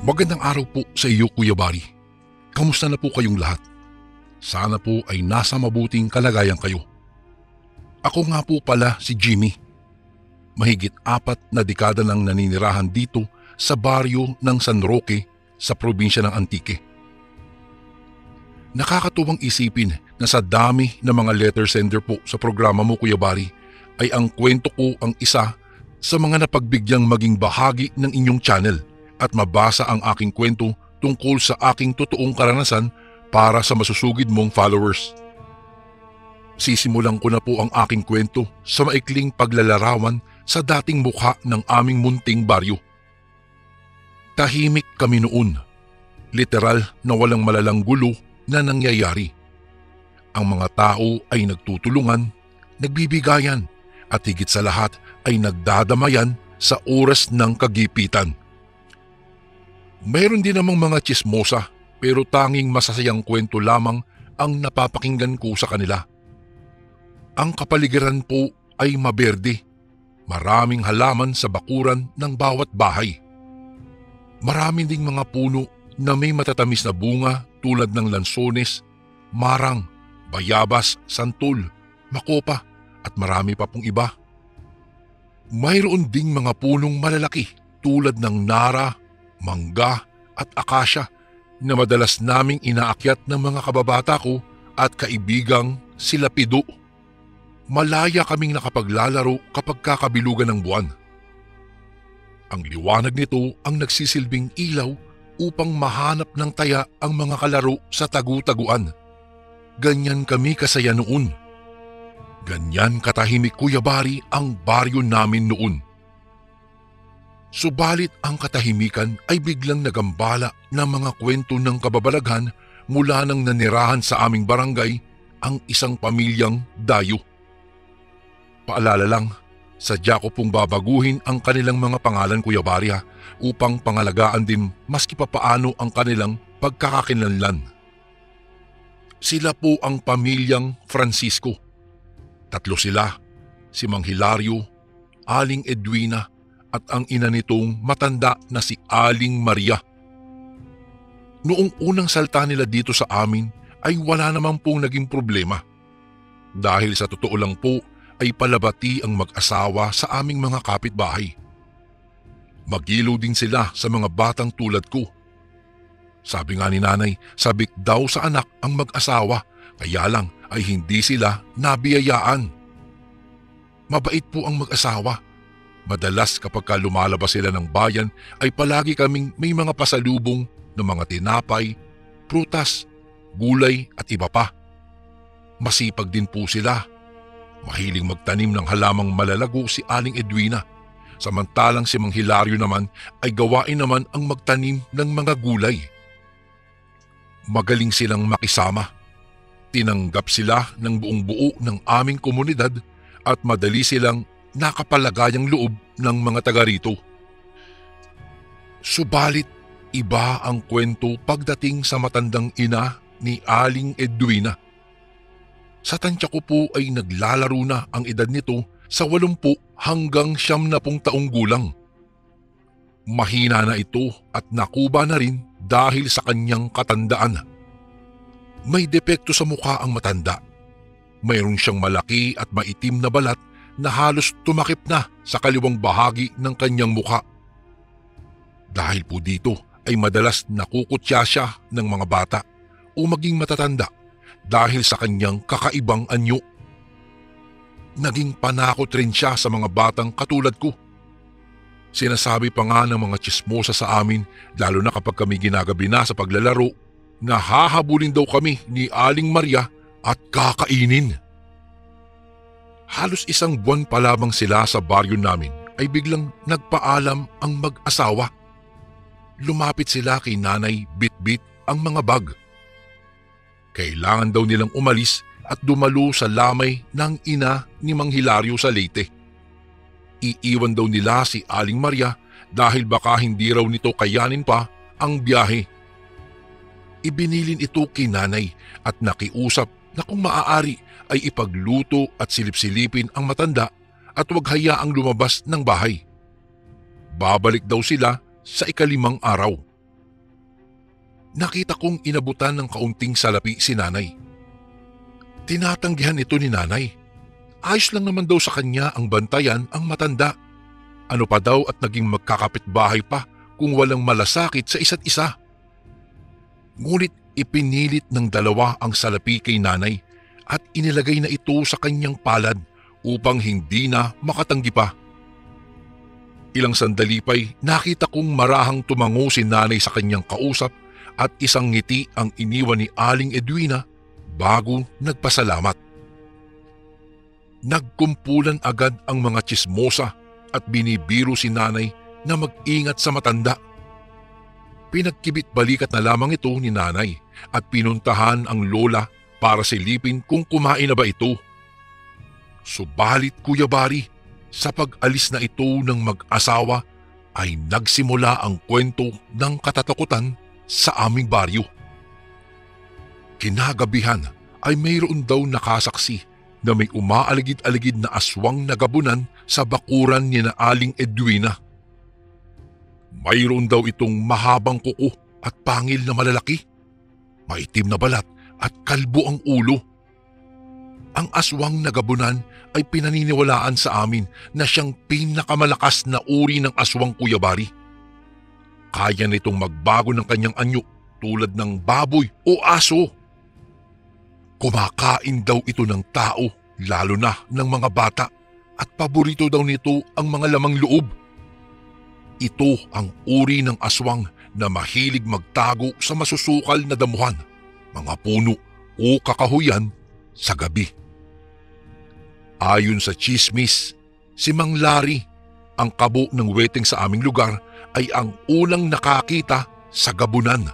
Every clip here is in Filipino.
Magandang araw po sa iyo, Kuya Bari. Kamusta na po kayong lahat? Sana po ay nasa mabuting kalagayan kayo. Ako nga po pala si Jimmy. Mahigit 4 na dekada nang naninirahan dito sa baryo ng San Roque sa probinsya ng Antique. Nakakatuwang isipin na sa dami ng mga letter sender po sa programa mo, Kuya Bari, ay ang kwento ko ang isa sa mga napagbigyang maging bahagi ng inyong channel at mabasa ang aking kwento tungkol sa aking totoong karanasan para sa masusugid mong followers. Sisimulan ko na po ang aking kwento sa maikling paglalarawan sa dating mukha ng aming munting baryo. Tahimik kami noon. Literal na walang malalang gulo na nangyayari. Ang mga tao ay nagtutulungan, nagbibigayan at higit sa lahat ay nagdadamayan sa oras ng kagipitan. Mayroon din namang mga tsismosa pero tanging masasayang kwento lamang ang napapakinggan ko sa kanila. Ang kapaligiran po ay maberde. Maraming halaman sa bakuran ng bawat bahay. Marami ding mga puno na may matatamis na bunga tulad ng lansones, marang, bayabas, santol, makopa at marami pa pong iba. Mayroon ding mga punong malalaki tulad ng nara, mangga at akasya na madalas naming inaakyat ng mga kababata ko at kaibigang sila Pido. Malaya kaming nakapaglalaro kapag kakabilugan ng buwan. Ang liwanag nito ang nagsisilbing ilaw upang mahanap ng taya ang mga kalaro sa tagu-taguan. Ganyan kami kasaya noon. Ganyan katahimik, Kuya Bari, ang baryo namin noon. Subalit ang katahimikan ay biglang nagambala ng mga kwento ng kababalaghan mula nang nanirahan sa aming barangay ang isang pamilyang dayo. Paalala lang, sadya ko pong babaguhin ang kanilang mga pangalan, Kuya Bari, upang pangalagaan din maski papaano ang kanilang pagkakakilanlan. Sila po ang pamilyang Francisco. 3 sila, si Mang Hilario, Aling Edwina, at ang ina nitong matanda na si Aling Maria. Noong unang salta nila dito sa amin ay wala namang pong naging problema. Dahil sa totoo lang po ay palabati ang mag-asawa sa aming mga kapitbahay. Magilo din sila sa mga batang tulad ko. Sabi nga ni nanay, sabik daw sa anak ang mag-asawa, kaya lang ay hindi sila nabiyayaan. Mabait po ang mag-asawa. Madalas kapag lumalabas sila ng bayan ay palagi kaming may mga pasalubong ng mga tinapay, prutas, gulay at iba pa. Masipag din po sila. Mahiling magtanim ng halamang malalago si Aling Edwina, samantalang si Mang Hilario naman ay gawain naman ang magtanim ng mga gulay. Magaling silang makisama. Tinanggap sila ng buong buo ng aming komunidad at madali silang nakapalagayang loob ng mga taga rito. Subalit, iba ang kwento pagdating sa matandang ina ni Aling Edwina. Sa tansya ko po ay naglalaro na ang edad nito sa 80 hanggang 90 taong gulang. Mahina na ito at nakuba na rin dahil sa kanyang katandaan. May depekto sa mukha ang matanda. Mayroon siyang malaki at maitim na balat na halos tumakip na sa kaliwang bahagi ng kanyang mukha. Dahil po dito ay madalas nakukutya siya ng mga bata o maging matatanda dahil sa kanyang kakaibang anyo. Naging panakot rin siya sa mga batang katulad ko. Sinasabi pa nga ng mga tsismosa sa amin, lalo na kapag kami ginagabi na sa paglalaro, na hahabulin daw kami ni Aling Maria at kakainin. Halos 1 buwan pa lamang sila sa baryo namin ay biglang nagpaalam ang mag-asawa. Lumapit sila kay Nanay Bitbit ang mga bag. Kailangan daw nilang umalis at dumalo sa lamay ng ina ni Mang Hilario sa Leyte. Iiwan daw nila si Aling Maria dahil baka hindi raw nito kayanin pa ang biyahe. Ibinilin ito kay nanay at nakiusap na kung maaari ay ipagluto at silip-silipin ang matanda at huwag hayaang lumabas ng bahay. Babalik daw sila sa ika-5 araw. Nakita kong inabutan ng kaunting salapi si nanay. Tinatanggihan ito ni nanay. Ayos lang naman daw sa kanya ang bantayan ang matanda. Ano pa daw at naging magkakapitbahay pa kung walang malasakit sa isa't isa. Ngunit ipinilit ng dalawa ang salapi kay nanay at inilagay na ito sa kanyang palad upang hindi na makatanggi pa. Ilang sandali pa'y nakita kong marahang tumango si nanay sa kanyang kausap at isang ngiti ang iniwan ni Aling Edwina bago nagpasalamat. Nagkumpulan agad ang mga tsismosa at binibiro si nanay na mag-ingat sa matanda. Pinagkibit-balikat na lamang ito ni nanay at pinuntahan ang lola para silipin kung kumain na ba ito. Subalit Kuya Bari, sa pag-alis na ito ng mag-asawa ay nagsimula ang kwento ng katatakutan sa aming baryo. Kinagabihan ay mayroon daw nakasaksi na may umaaligid-aligid na aswang na gabunan sa bakuran ni na Aling Edwina. Mayroon daw itong mahabang kuko at pangil na malalaki, maitim na balat at kalbo ang ulo. Ang aswang na gabunan ay pinaniniwalaan sa amin na siyang pinakamalakas na uri ng aswang Kuya Bari. Kaya nitong magbago ng kanyang anyo tulad ng baboy o aso. Kumakain daw ito ng tao, lalo na ng mga bata, at paborito daw nito ang mga lamang loob. Ito ang uri ng aswang na mahilig magtago sa masusukal na damuhan, mga puno o kakahuyan sa gabi. Ayon sa tsismis, si Mang Larry, ang kabo ng weteng sa aming lugar, ay ang unang nakakita sa gabunan.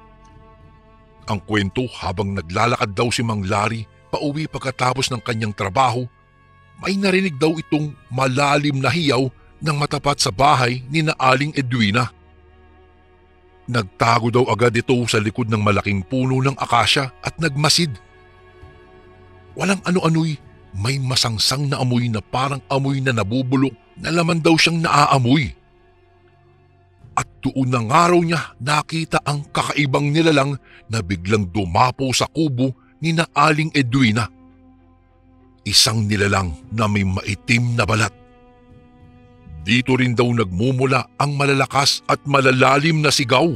Ang kwento, habang naglalakad daw si Mang Larry pauwi pagkatapos ng kanyang trabaho, may narinig daw itong malalim na hiyaw ng matapat sa bahay ni na Aling Edwina. Nagtago daw agad ito sa likod ng malaking puno ng akasya at nagmasid. Walang ano-ano'y may masangsang na amoy na parang amoy na nabubulok na laman daw siyang naaamoy. At doon ng araw niya nakita ang kakaibang nilalang na biglang dumapo sa kubo ni na Aling Edwina. Isang nilalang na may maitim na balat. Dito rin daw nagmumula ang malalakas at malalalim na sigaw.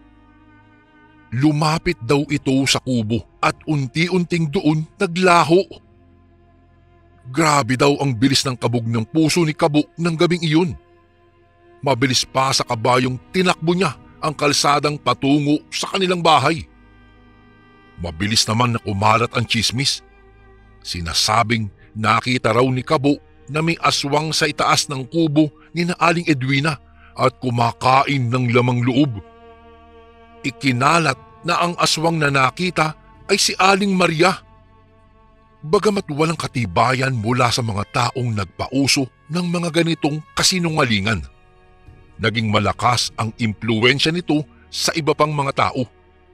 Lumapit daw ito sa kubo at unti-unting doon naglaho. Grabe daw ang bilis ng kabog ng puso ni Kabo ng gabing iyon. Mabilis pa sa kabayong tinakbo niya ang kalsadang patungo sa kanilang bahay. Mabilis naman na kumalat ang tsismis. Sinasabing nakita raw ni Kabo na may aswang sa itaas ng kubo ni na Aling Edwina at kumakain ng lamang loob. Ikinalat na ang aswang na nakita ay si Aling Maria. Bagamat walang katibayan mula sa mga taong nagpauso ng mga ganitong kasinungalingan, naging malakas ang impluwensya nito sa iba pang mga tao.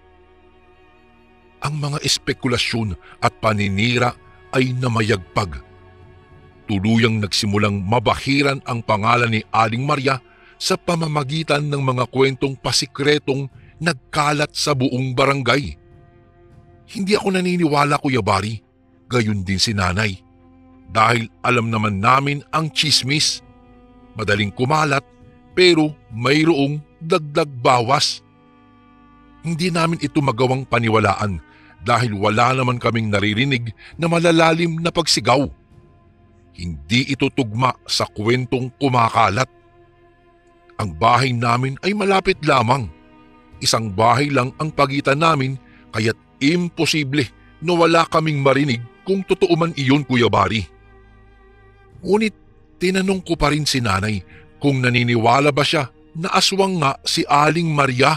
Ang mga espekulasyon at paninira ay namayagpag. Tuluyang nagsimulang mabahiran ang pangalan ni Aling Maria sa pamamagitan ng mga kwentong pasikretong nagkalat sa buong barangay. Hindi ako naniniwala, Kuya Bari, gayon din si nanay. Dahil alam naman namin ang tsismis. Madaling kumalat pero mayroong dagdag bawas. Hindi namin ito magawang paniwalaan dahil wala naman kaming naririnig na malalalim na pagsigaw. Hindi ito tugma sa kwentong kumakalat. Ang bahay namin ay malapit lamang. Isang bahay lang ang pagitan namin kaya't imposible na wala kaming marinig kung totoo man iyon, Kuya Bari. Ngunit tinanong ko pa rin si nanay kung naniniwala ba siya na aswang nga si Aling Maria.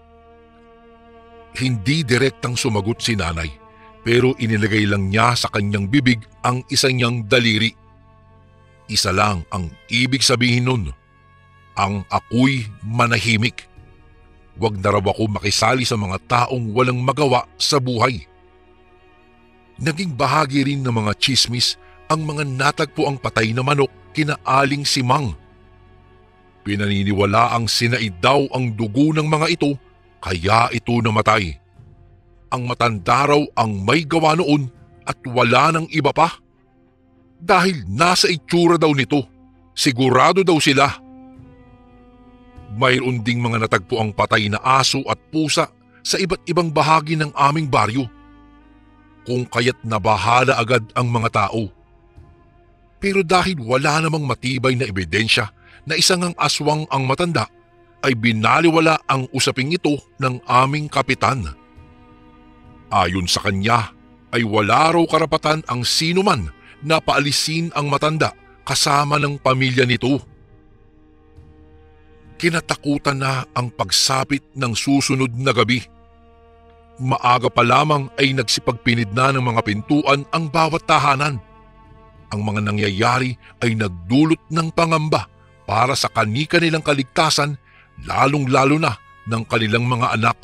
Hindi direktang sumagot si nanay pero inilagay lang niya sa kanyang bibig ang isa niyang daliri. Isa lang ang ibig sabihin nun, ang ako'y manahimik. Huwag na raw ako makisali sa mga taong walang magawa sa buhay. Naging bahagi rin ng mga tsismis ang mga natagpo ang patay na manok kina Aling Simang. Pinaniniwala ang sinaid daw ang dugo ng mga ito kaya ito namatay. Ang matanda raw ang may gawa noon at wala ng iba pa. Dahil nasa itsura daw nito, sigurado daw sila. Mayroon ding mga natagpuang patay na aso at pusa sa iba't ibang bahagi ng aming baryo. Kung kaya't nabahala agad ang mga tao. Pero dahil wala namang matibay na ebidensya na isang ang aswang ang matanda, ay binaliwala ang usaping ito ng aming kapitan. Ayon sa kanya ay wala raw karapatan ang sino man na paalisin ang matanda kasama ng pamilya nito. Kinatakutan na ang pagsapit ng susunod na gabi. Maaga pa lamang ay nagsipagpinid na ng mga pintuan ang bawat tahanan. Ang mga nangyayari ay nagdulot ng pangamba para sa kani-kanilang kaligtasan, lalong-lalo na ng kanilang mga anak.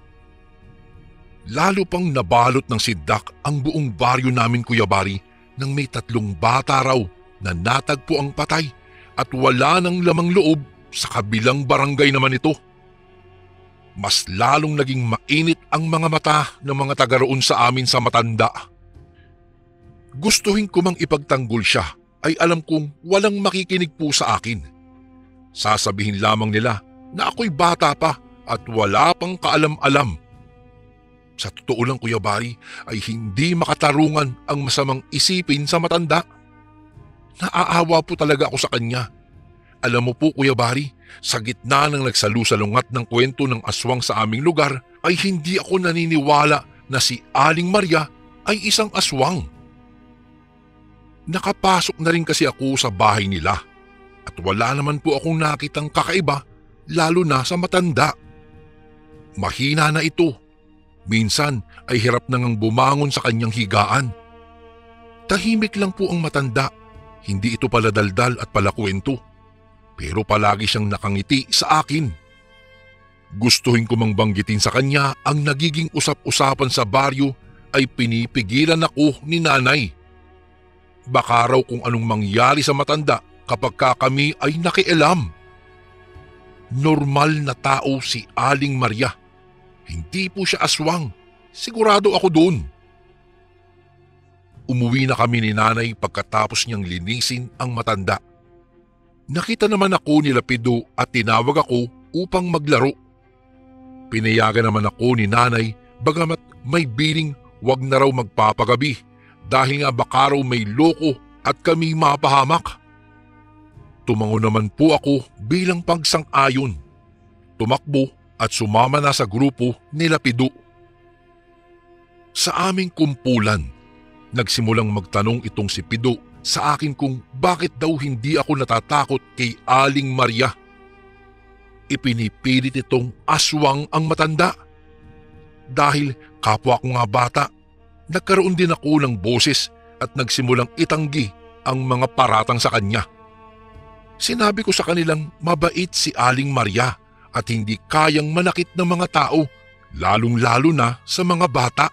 Lalo pang nabalot ng sindak ang buong baryo namin, Kuya Bari, nang may 3 bata raw na natagpo ang patay at wala ng lamang loob sa kabilang barangay naman ito. Mas lalong naging mainit ang mga mata ng mga taga roon sa amin sa matanda. Gustuhin ko mang ipagtanggol siya ay alam kong walang makikinig po sa akin. Sasabihin lamang nila na ako'y bata pa at wala pang kaalam-alam. Sa totoo lang, Kuya Bari, ay hindi makatarungan ang masamang isipin sa matanda. Naaawa po talaga ako sa kanya. Alam mo po, Kuya Bari, sa gitna ng nagsalusalungat ng kwento ng aswang sa aming lugar ay hindi ako naniniwala na si Aling Maria ay isang aswang. Nakapasok na rin kasi ako sa bahay nila at wala naman po akong nakitang kakaiba, lalo na sa matanda. Mahina na ito. Minsan ay hirap na ngang bumangon sa kanyang higaan. Tahimik lang po ang matanda, hindi ito pala daldal at palakwento. Pero palagi siyang nakangiti sa akin. Gustuhin ko mang banggitin sa kanya ang nagiging usap-usapan sa baryo ay pinipigilan ako ni nanay. Baka raw kung anong mangyari sa matanda kapag kami ay nakialam. Normal na tao si Aling Maria. Hindi po siya aswang. Sigurado ako doon. Umuwi na kami ni nanay pagkatapos niyang linisin ang matanda. Nakita naman ako ni Lapido at tinawag ako upang maglaro. Pinayagan naman ako ni nanay bagamat may biling wag na raw magpapagabi dahil nga baka raw may loko at kami mapahamak. Tumango naman po ako bilang pagsang-ayon. Tumakbo at sumama na sa grupo ni Lapido. Sa aming kumpulan, nagsimulang magtanong itong si Pido sa akin kung bakit daw hindi ako natatakot kay Aling Maria. Ipinipilit itong aswang ang matanda. Dahil kapwa ko nga bata, nagkaroon din ako ng boses at nagsimulang itanggi ang mga paratang sa kanya. Sinabi ko sa kanilang mabait si Aling Maria at hindi kayang manakit ng mga tao, lalong-lalo na sa mga bata.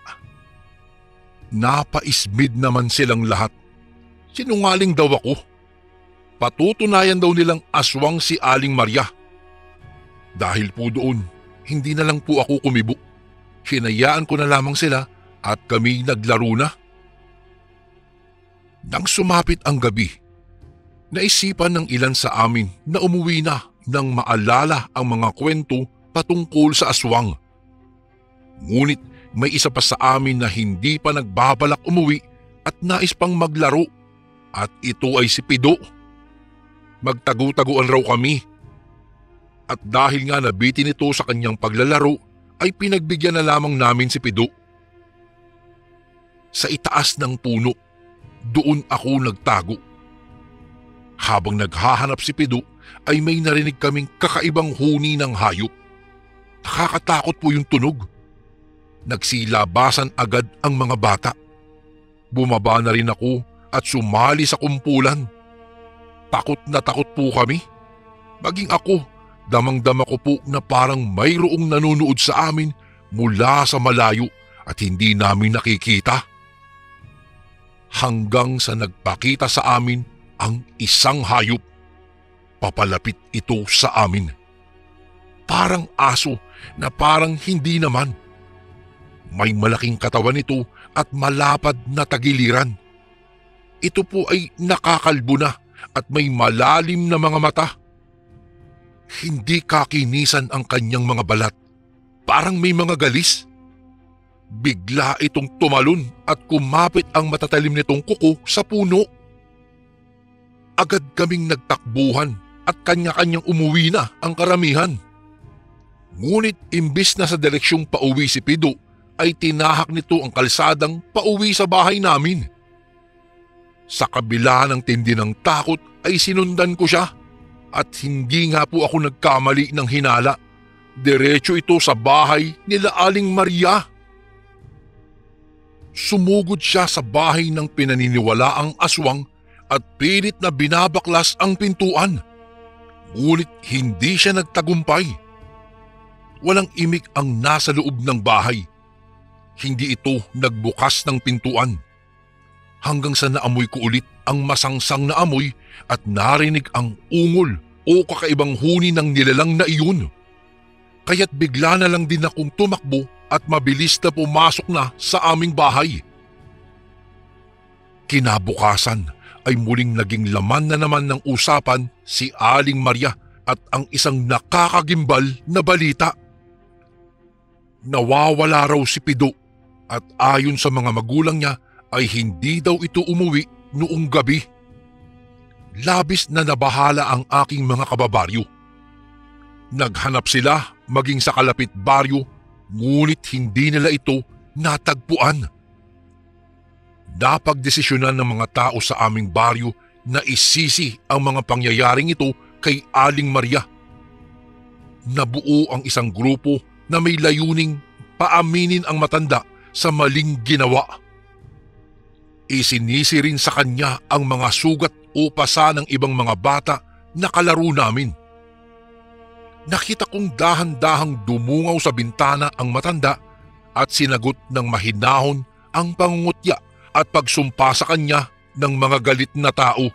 Napaismid naman silang lahat. Sinungaling daw ako. Patutunayan daw nilang aswang si Aling Maria. Dahil po doon, hindi na lang po ako kumibo. Hinayaan ko na lamang sila at kami naglaro na. Nang sumapit ang gabi, naisipan ng ilan sa amin na umuwi na nang maalala ang mga kwento patungkol sa aswang. Ngunit may isa pa sa amin na hindi pa nagbabalak umuwi at nais pang maglaro at ito ay si Pido. Magtagu-taguan raw kami. At dahil nga nabitin ito sa kanyang paglalaro ay pinagbigyan na lamang namin si Pido. Sa itaas ng puno, doon ako nagtago. Habang naghahanap si Pido ay may narinig kaming kakaibang huni ng hayop. Nakakatakot po yung tunog. Nagsilabasan agad ang mga bata. Bumaba na rin ako at sumali sa kumpulan. Takot na takot po kami. Maging ako, damang-dama ko po na parang mayroong nanonood sa amin mula sa malayo at hindi namin nakikita. Hanggang sa nagpakita sa amin ang isang hayop. Papalapit ito sa amin. Parang aso na parang hindi naman. May malaking katawan ito at malapad na tagiliran. Ito po ay nakakalbo na at may malalim na mga mata. Hindi kakinisan ang kanyang mga balat. Parang may mga galis. Bigla itong tumalon at kumapit ang matatalim nitong kuko sa puno. Agad kaming nagtakbuhan at kanya-kanyang umuwi na ang karamihan. Ngunit imbis na sa direksyong pauwi si Pido, ay tinahak nito ang kalsadang pauwi sa bahay namin. Sa kabila ng tindi ng takot ay sinundan ko siya at hindi nga po ako nagkamali ng hinala. Diretso ito sa bahay nila Aling Maria. Sumugod siya sa bahay ng pinaniniwalaang aswang at pilit na binabaklas ang pintuan. Ngunit hindi siya nagtagumpay. Walang imik ang nasa loob ng bahay. Hindi ito nagbukas ng pintuan. Hanggang sa naamoy ko ulit ang masangsang na amoy at narinig ang ungol o kakaibang huni ng nilalang na iyon. Kaya't bigla na lang din akong tumakbo at mabilis na pumasok na sa aming bahay. Kinabukasan ay muling naging laman na naman ng usapan si Aling Maria at ang isang nakakagimbal na balita. Nawawala raw si Pido at ayon sa mga magulang niya ay hindi daw ito umuwi noong gabi. Labis na nabahala ang aking mga kababaryo. Naghanap sila maging sa kalapit baryo, ngunit hindi nila ito natagpuan. Napagdesisyonan ng mga tao sa aming baryo na isisi ang mga pangyayaring ito kay Aling Maria. Nabuo ang isang grupo na may layuning paaminin ang matanda sa maling ginawa. Isinisi rin sa kanya ang mga sugat o pasa ng ibang mga bata na kalaro namin. Nakita kong dahan-dahang dumungaw sa bintana ang matanda at sinagot ng mahinahon ang pangungutya at pagsumpa sa kanya ng mga galit na tao.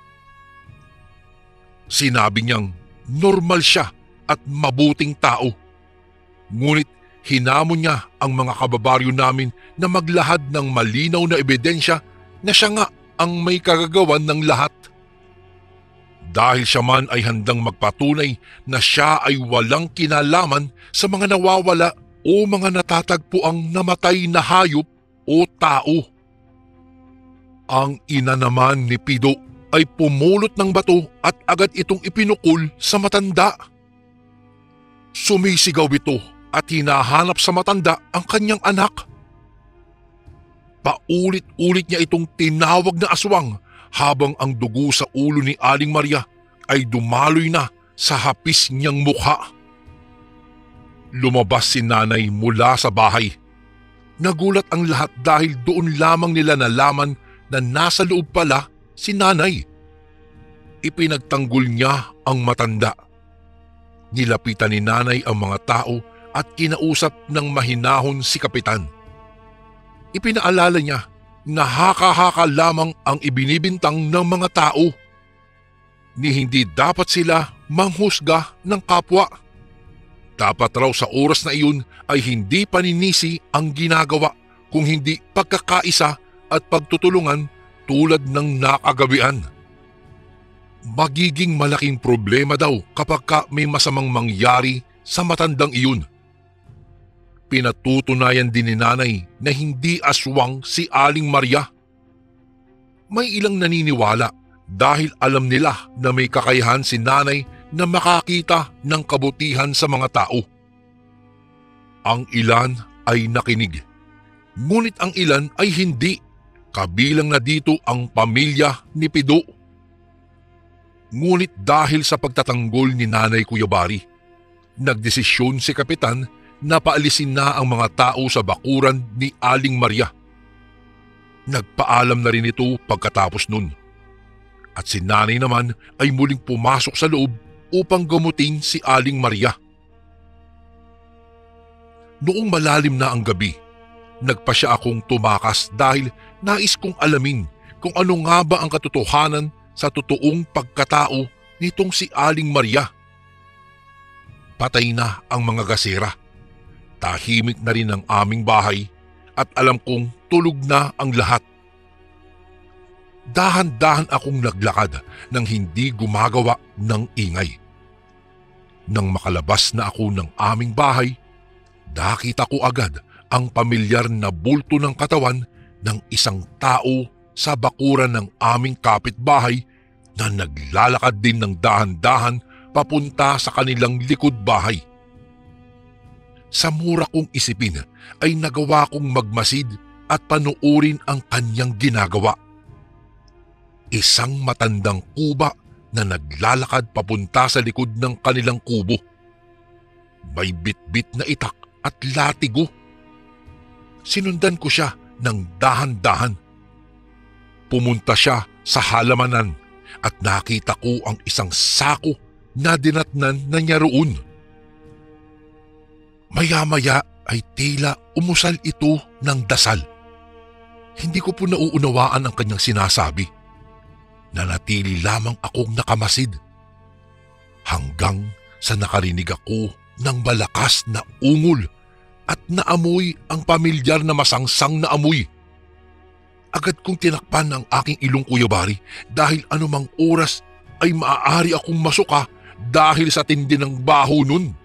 Sinabi niyang normal siya at mabuting tao. Ngunit hinamon niya ang mga kababaryo namin na maglahad ng malinaw na ebidensya na siya nga ang may kagagawan ng lahat. Dahil siya man ay handang magpatunay na siya ay walang kinalaman sa mga nawawala o mga natatagpuang namatay na hayop o tao. Ang ina naman ni Pido ay pumulot ng bato at agad itong ipinukol sa matanda. Sumisigaw ito at hinahanap sa matanda ang kanyang anak. Paulit-ulit niya itong tinawag na aswang habang ang dugo sa ulo ni Aling Maria ay dumaloy na sa hapis niyang mukha. Lumabas si nanay mula sa bahay. Nagulat ang lahat dahil doon lamang nila nalaman na nasa loob pala si nanay. Ipinagtanggol niya ang matanda. Nilapitan ni nanay ang mga tao at kinausap ng mahinahon si kapitan. Ipinaalala niya na haka-haka lamang ang ibinibintang ng mga tao. Ni hindi dapat sila manghusga ng kapwa. Dapat raw sa oras na iyon ay hindi paninisi ang ginagawa kung hindi pagkakaisa at pagtutulungan tulad ng nakagawian. Magiging malaking problema daw kapag may masamang mangyari sa matandang iyon. Pinatutunayan din ni nanay na hindi aswang si Aling Maria. May ilang naniniwala dahil alam nila na may kakayahan si nanay na makakita ng kabutihan sa mga tao. Ang ilan ay nakinig, ngunit ang ilan ay hindi. Kabilang na dito ang pamilya ni Pido. Ngunit dahil sa pagtatanggol ni Nanay Kuyabari, nagdesisyon si Kapitan na paalisin na ang mga tao sa bakuran ni Aling Maria. Nagpaalam na rin ito pagkatapos nun. At si nanay naman ay muling pumasok sa loob upang gamutin si Aling Maria. Noong malalim na ang gabi, nagpasya akong tumakas dahil nais kong alamin kung ano nga ba ang katotohanan sa totoong pagkatao nitong si Aling Maria. Patay na ang mga gasera Tahimik na rin ang aming bahay at alam kong tulog na ang lahat. Dahan-dahan akong naglakad nang hindi gumagawa ng ingay. Nang makalabas na ako ng aming bahay, nakita ko agad ang pamilyar na bulto ng katawan ng isang tao sa bakuran ng aming kapitbahay na naglalakad din ng dahan-dahan papunta sa kanilang likod bahay. Sa mura kong isipin ay nagawa kong magmasid at panuorin ang kanyang ginagawa. Isang matandang kuba na naglalakad papunta sa likod ng kanilang kubo. May bitbit na itak at latigo. Sinundan ko siya ng dahan-dahan. Pumunta siya sa halamanan at nakita ko ang isang sako na dinatnan na niya roon. Maya-maya ay tila umusal ito ng dasal. Hindi ko po nauunawaan ang kanyang sinasabi. Nanatili lamang akong nakamasid. Hanggang sa nakarinig ako ng malakas na ungol at naamoy ang pamilyar na masangsang na amoy. Agad kong tinakpan ang aking ilong, Kuya Bari, dahil anumang oras ay maaari akong masuka dahil sa tindi ng baho nun.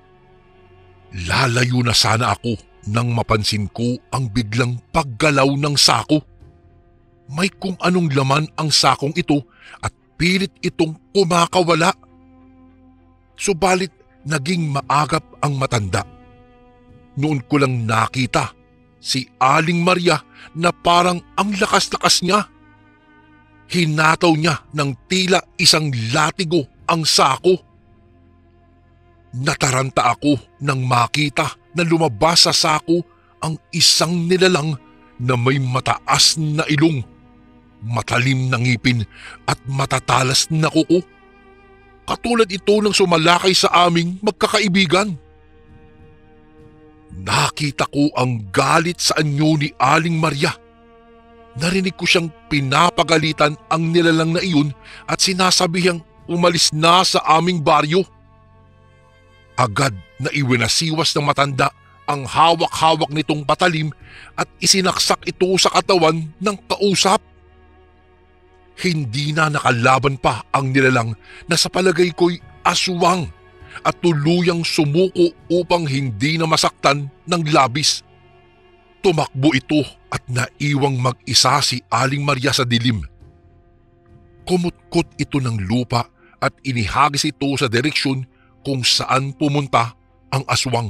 Lalayo na sana ako nang mapansin ko ang biglang paggalaw ng sako. May kung anong laman ang sakong ito at pilit itong kumakawala. Subalit naging maagap ang matanda. Noon ko lang nakita si Aling Maria na parang ang lakas-lakas niya. Hinataw niya ng tila isang latigo ang sako. Nataranta ako nang makita na lumabas sa sako ang isang nilalang na may mataas na ilong, matalim na ngipin at matatalas na kuko. Katulad ito ng sumalakay sa aming magkakaibigan. Nakita ko ang galit sa anyo ni Aling Maria. Narinig ko siyang pinapagalitan ang nilalang na iyon at sinasabihang umalis na sa aming baryo. Agad na iwinasiwas ng matanda ang hawak-hawak nitong patalim at isinaksak ito sa katawan ng kausap. Hindi na nakalaban pa ang nilalang na sa palagay ko'y aswang at tuluyang sumuko upang hindi na masaktan ng labis. Tumakbo ito at naiwang mag-isa si Aling Maria sa dilim. Kumutkot ito ng lupa at inihagis ito sa direksyon kung saan pumunta ang aswang.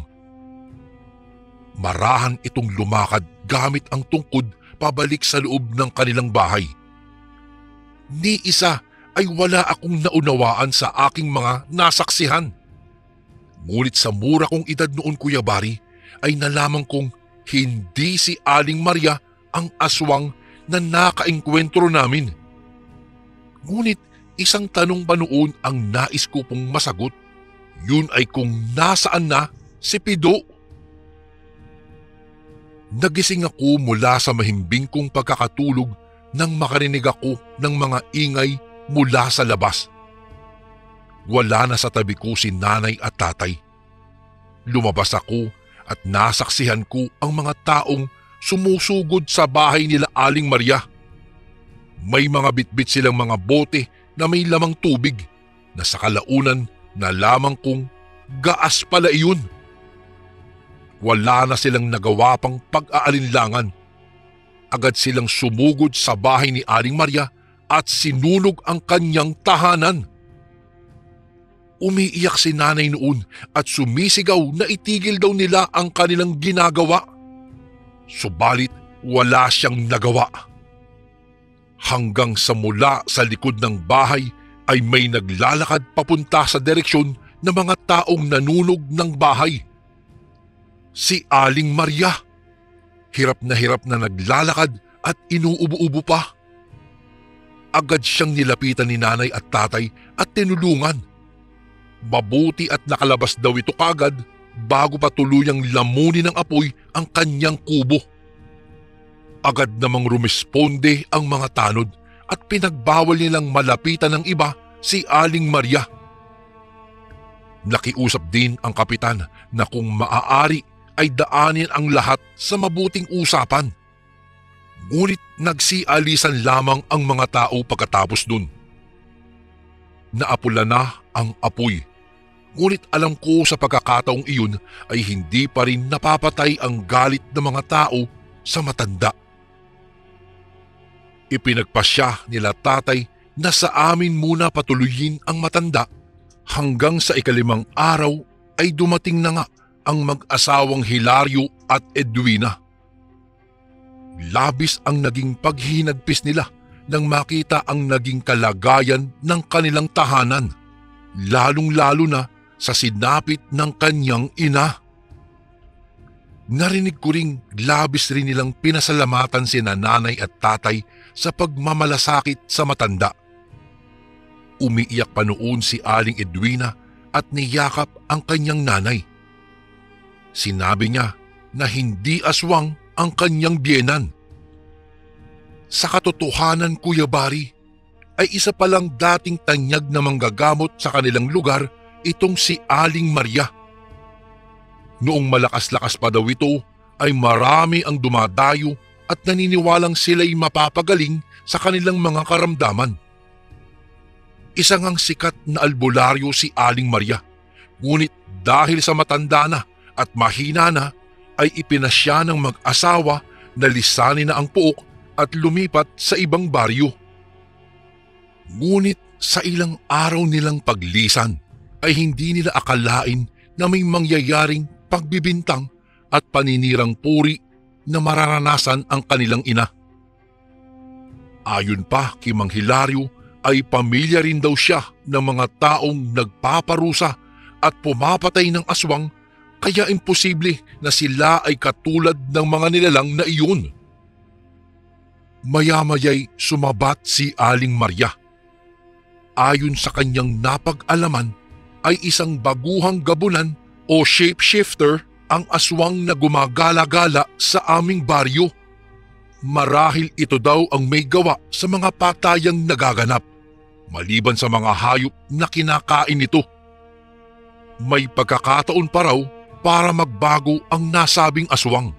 Marahan itong lumakad gamit ang tungkod pabalik sa loob ng kanilang bahay. Ni isa ay wala akong naunawaan sa aking mga nasaksihan. Ngunit sa mura kong edad noon, Kuya Bari, ay nalaman kong hindi si Aling Maria ang aswang na nakaengkwentro namin. Ngunit isang tanong pa noon ang nais ko pong masagot. Yun ay kung nasaan na si Pido. Nagising ako mula sa mahimbing kong pagkakatulog nang makarinig ako ng mga ingay mula sa labas. Wala na sa tabi ko si nanay at tatay. Lumabas ako at nasaksihan ko ang mga taong sumusugod sa bahay nila Aling Maria. May mga bitbit silang mga bote na may lamang tubig na sa kalaunan na lamang kong gaas pala iyon. Wala na silang nagawa pang pag-aalinlangan. Agad silang sumugod sa bahay ni Aling Maria at sinunog ang kanyang tahanan. Umiiyak si nanay noon at sumisigaw na itigil daw nila ang kanilang ginagawa. Subalit wala siyang nagawa. Hanggang sa mula sa likod ng bahay ay may naglalakad papunta sa direksyon ng mga taong nanunog ng bahay. Si Aling Maria. Hirap na naglalakad at inuubo-ubo pa. Agad siyang nilapitan ni nanay at tatay at tinulungan. Mabuti at nakalabas daw ito kagad bago pa tuluyang lamunin ng apoy ang kanyang kubo. Agad namang rumisponde ang mga tanod at pinagbawal nilang malapitan ng iba si Aling Maria. Nakiusap din ang kapitan na kung maaari ay daanin ang lahat sa mabuting usapan. Ngunit nagsialisan lamang ang mga tao pagkatapos dun. Naapula na ang apoy. Ngunit alam ko sa pagkakataong iyon ay hindi pa rin napapatay ang galit ng mga tao sa matanda. Ipinagpasya nila tatay na sa amin muna patuloyin ang matanda hanggang sa ika-5 araw ay dumating na nga ang mag-asawang Hilario at Edwina. Labis ang naging paghinagpis nila nang makita ang naging kalagayan ng kanilang tahanan, lalong-lalo na sa sinapit ng kanyang ina. Narinig ko ring labis rin nilang pinasalamatan sina nanay at tatay sa pagmamalasakit sa matanda. Umiiyak pa noon si Aling Edwina at niyakap ang kanyang nanay. Sinabi niya na hindi aswang ang kanyang biyenan. Sa katotohanan, Kuya Bari, ay isa palang dating tanyag na manggagamot sa kanilang lugar itong si Aling Maria. Noong malakas-lakas pa daw ito ay marami ang dumadayo at naniniwalang sila'y mapapagaling sa kanilang mga karamdaman. Isang ang sikat na albularyo si Aling Maria, ngunit dahil sa matanda na at mahina na ay ipinasya ng mag-asawa na lisanin na ang puok at lumipat sa ibang baryo. Ngunit sa ilang araw nilang paglisan ay hindi nila akalain na may mangyayaring pagbibintang at paninirang puri na mararanasan ang kanilang ina. Ayon pa kay Mang Hilario ay pamilya rin daw siya ng mga taong nagpaparusa at pumapatay ng aswang, kaya imposible na sila ay katulad ng mga nilalang na iyon. Maya-maya'y sumabat si Aling Maria. Ayon sa kanyang napag-alaman ay isang baguhang gabunan o shapeshifter ang aswang na gumagala-gala sa aming baryo. Marahil ito daw ang may gawa sa mga patayang nagaganap, maliban sa mga hayop na kinakain nito. May pagkakataon pa raw para magbago ang nasabing aswang.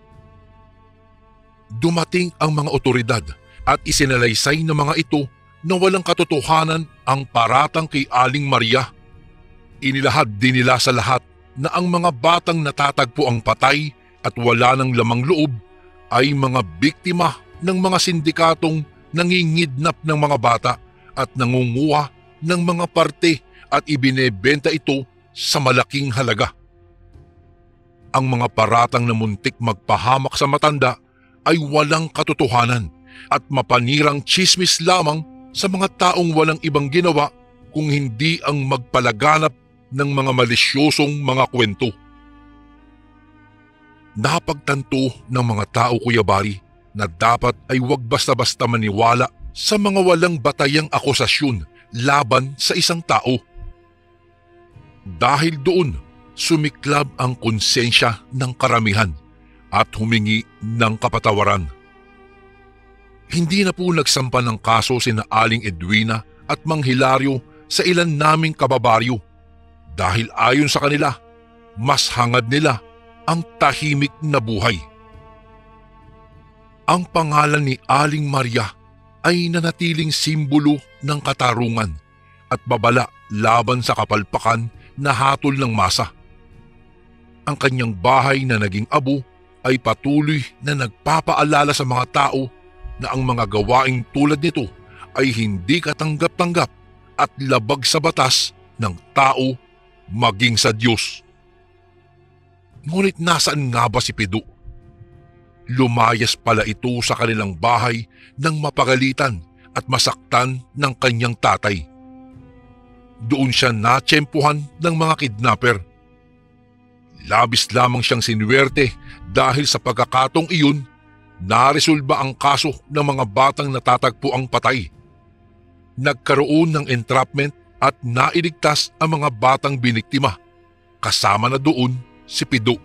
Dumating ang mga otoridad at isinalaysay ng mga ito na walang katotohanan ang paratang kay Aling Maria. Inilahad din nila sa lahat na ang mga batang natatagpo ang patay at wala ng lamang loob ay mga biktima ng mga sindikatong nangingidnap ng mga bata at nangunguha ng mga parte at ibinebenta ito sa malaking halaga. Ang mga paratang na muntik magpahamak sa matanda ay walang katotohanan at mapanirang tsismis lamang sa mga taong walang ibang ginawa kung hindi ang magpalaganap ng mga malisyosong mga kwento. Napagtanto ng mga tao, Kuya Bari, na dapat ay huwag basta-basta maniwala sa mga walang batayang akusasyon laban sa isang tao. Dahil doon, sumiklab ang konsensya ng karamihan at humingi ng kapatawaran. Hindi na po nagsampa ng kaso sina Aling Edwina at Mang Hilario sa ilan naming kababaryo dahil ayon sa kanila, mas hangad nila ang tahimik na buhay. Ang pangalan ni Aling Maria ay nanatiling simbolo ng katarungan at babala laban sa kapalpakan na hatol ng masa. Ang kanyang bahay na naging abo ay patuloy na nagpapaalala sa mga tao na ang mga gawaing tulad nito ay hindi katanggap-tanggap at labag sa batas ng tao maging sa Diyos. Ngunit nasaan nga ba si Pido? Lumayas pala ito sa kanilang bahay nang mapagalitan at masaktan ng kanyang tatay. Doon siya natsyempuhan ng mga kidnapper. Labis lamang siyang sinuwerte dahil sa pagkakataong iyon, naresolba ang kaso ng mga batang natatagpo ang patay. Nagkaroon ng entrapment at nailigtas ang mga batang biniktima, kasama na doon si Pido.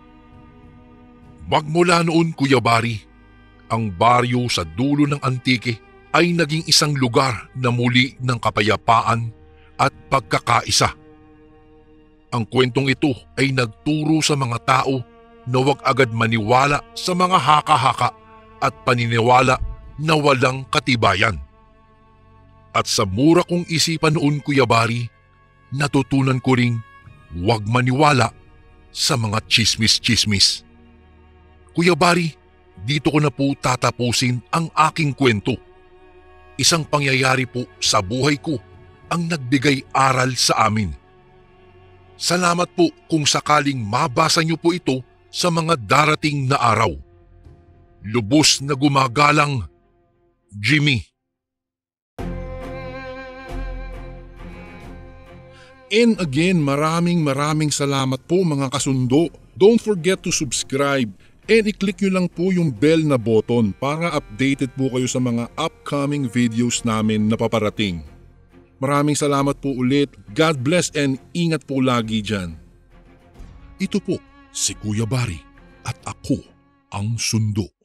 Magmula noon, Kuya Bari, ang baryo sa dulo ng Antique ay naging isang lugar na muli ng kapayapaan at pagkakaisa. Ang kwentong ito ay nagturo sa mga tao na huwag agad maniwala sa mga haka-haka at paniniwala na walang katibayan. At sa mura kong isipan noon, Kuya Bari, natutunan ko ring huwag maniwala sa mga chismis-chismis. Kuya Bari, dito ko na po tatapusin ang aking kwento. Isang pangyayari po sa buhay ko ang nagbigay aral sa amin. Salamat po kung sakaling mabasa niyo po ito sa mga darating na araw. Lubos na gumagalang, Jimmy. And again, maraming salamat po mga kasundo. Don't forget to subscribe and i-click nyo lang po yung bell na button para updated po kayo sa mga upcoming videos namin na paparating. Maraming salamat po ulit. God bless and ingat po lagi dyan. Ito po si Kuya Bari at ako ang Sundo.